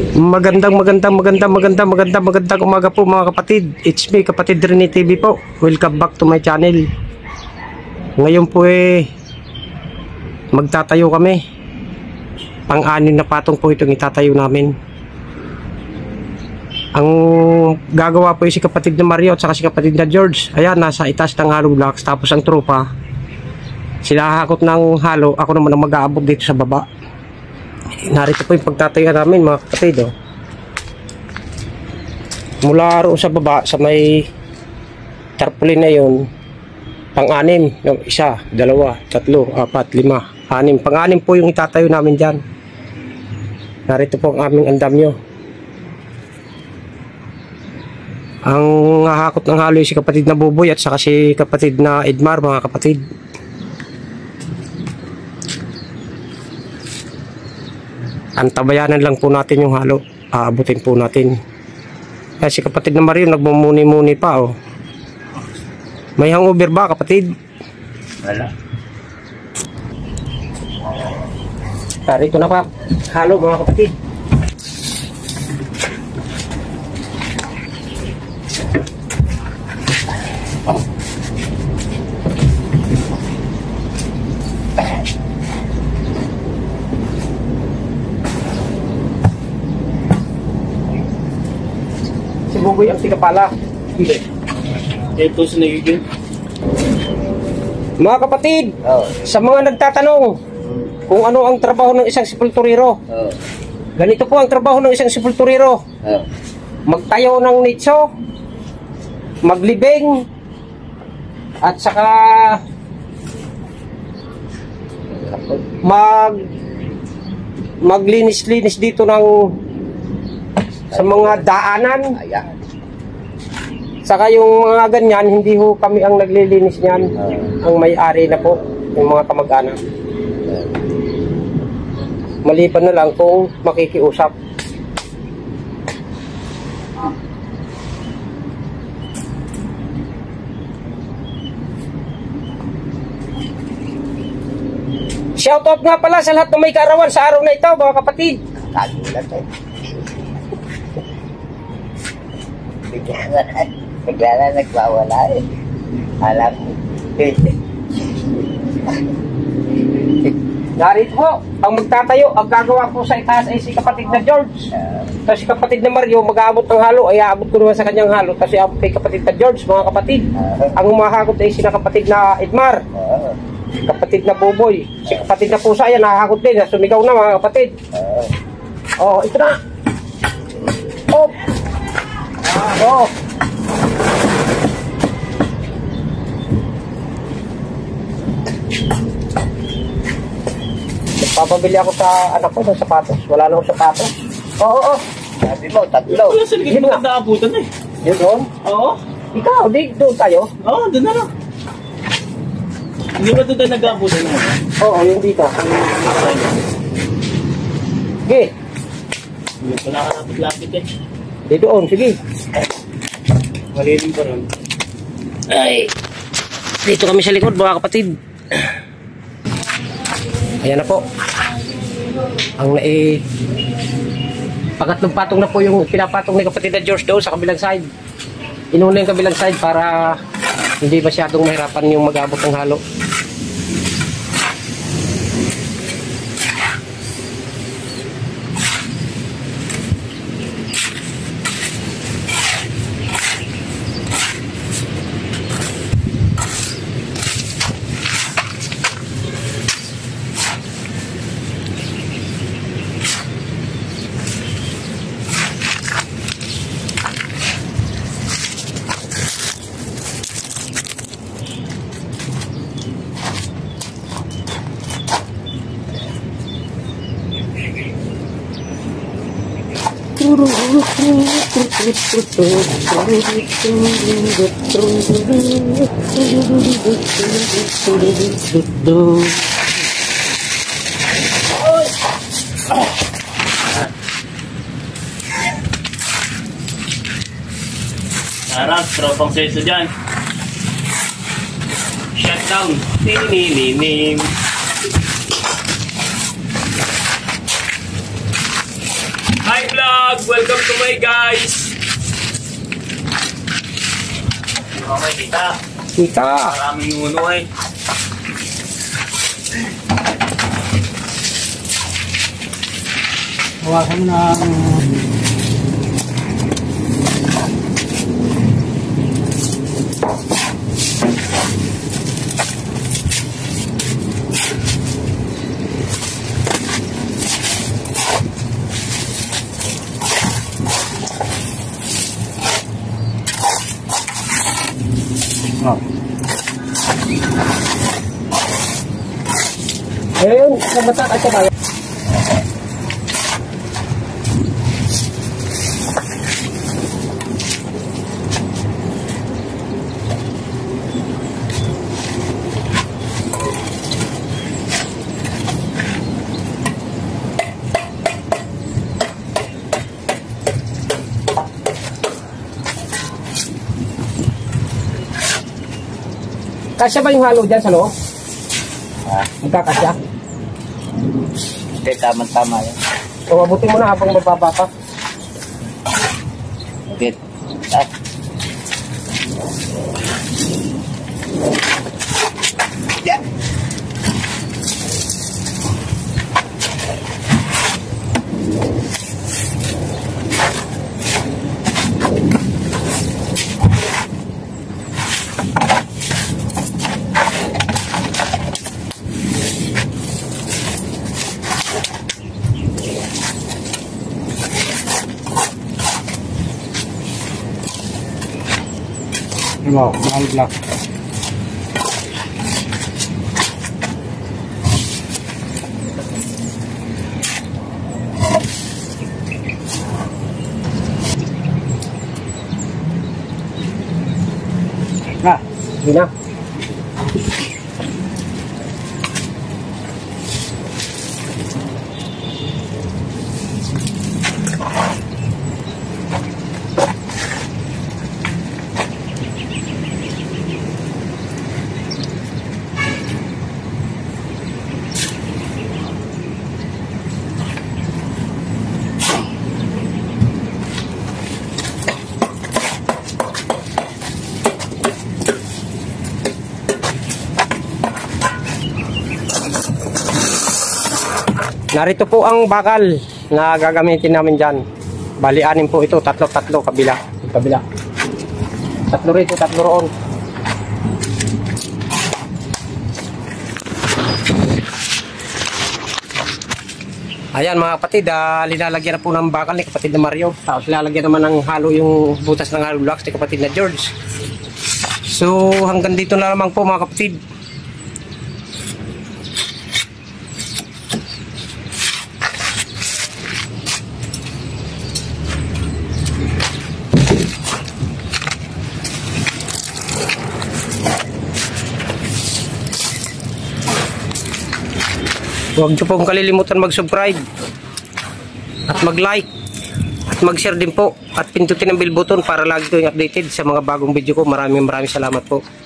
Magandang umaga po mga kapatid. It's me, Kapatid Rene TV po. Welcome back to my channel. Ngayon po magtatayo kami. Pang-anim na patong po itong itatayo namin. Ang gagawa po si kapatid na Mario at saka si kapatid na George. Ayan, nasa itaas ng hollow blocks. Tapos ang tropa, sila hakot ng halo. Ako naman ang mag-aabot dito sa baba. Narito po yung pagtatayo namin mga kapatid. Mula roon sa baba, sa may tarpaulin na yun, pang-anim. Yung isa, dalawa, tatlo, apat, lima, anim. Pang-anim po yung itatayo namin dyan. Narito po ang aming andamyo. Ang hahakot ng halo si kapatid na Buboy at saka si kapatid na Edmar mga kapatid. Antabayanan lang po natin yung halo. Aabutin po natin. Kaya si kapatid na Mario nagmumuni-muni pa May hangover ba kapatid? Wala. Rito na pa. Halo mga kapatid. Si Buboy ang tikapala. Hindi. Ito sa nagiging. Mga kapatid, sa mga nagtatanong kung ano ang trabaho ng isang sepulturero. Ganito po ang trabaho ng isang sepulturero. Magtayo ng nicho, maglibing, at saka maglinis-linis dito ng sa mga daanan. Saka yung mga ganyan, hindi ho kami ang naglilinis niyan. Ang may-ari na po, yung mga kamag-anak. Maliban na lang kung makikiusap. Shoutout nga pala sa lahat ng may kaarawan sa araw na ito, mga kapatid. Bigla na nagwawala Alam mo. Narito po, ang magtatayo, ang gagawa po sa itaas ay si kapatid na George. Tapos si kapatid na Mario, mag-aabot ng halo, ay aabot ko naman sa kanyang halo. Kasi kay kapatid na George, mga kapatid. Ang umahakot ay si kapatid na Edmar. Kapatid na Buboy. Si kapatid na Pusa, yan, nakakakot din. Sumigaw na mga kapatid. Ito na. Papabili ako sa anak ko ng sapatos. Wala na akong sapatos. Sabi mo, tatlo. Wala sa likod mo nag-aabutan Yun doon? Oo. Ikaw, doon tayo? Oo, doon na lang. Hindi ba doon tayo nag-aabutan Oo, yun dito. Sige. Hindi pa nakalapit-lapit Dito on, sige. Malilim pa rin. Ay. Dito kami sa likod, mga kapatid. Ayan na po. Ang pangatlong patong na po yung pinapatong ni kapatid na George doon sa kabilang side. Inuna yung kabilang side para hindi masyadong mahirapan yung mag-abot ng halo. Harap, tropang seso dyan. Shutdown. Nininim. High blood! Welcome to my guys! Okay, tita. Kita. Maraming uno eh. Hawakan mo na. Oh. Ayun, nabata ka siya ba? Kasya ba yung halo dyan sa loob? Ha? Magkakasya? Hindi, tama-tama yan. O, abutin mo na habang mababa pa. Okay. Ah. Yeah. Wow, mahal black. Sige na. Narito po ang bakal na gagamitin namin dyan. Bali, 6 po ito. Tatlo kabila. Kabila. 3 rito, 3 roon. Ayan mga kapatid, linalagyan na po ng bakal ni kapatid na Mario. Tapos lalagyan naman ng halo yung butas ng halo blocks ni kapatid na George. So hanggang dito na lamang po mga kapatid. Huwag niyo pong kalilimutan mag-subscribe at mag-like at mag-share din po at pindutin ang bell button para lagi kayong updated sa mga bagong video ko. Maraming salamat po.